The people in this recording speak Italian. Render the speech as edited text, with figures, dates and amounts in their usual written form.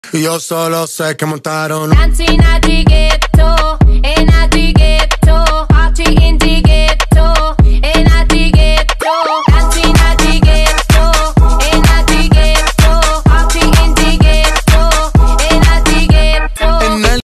Io solo sé che montaron Dancing at the gate.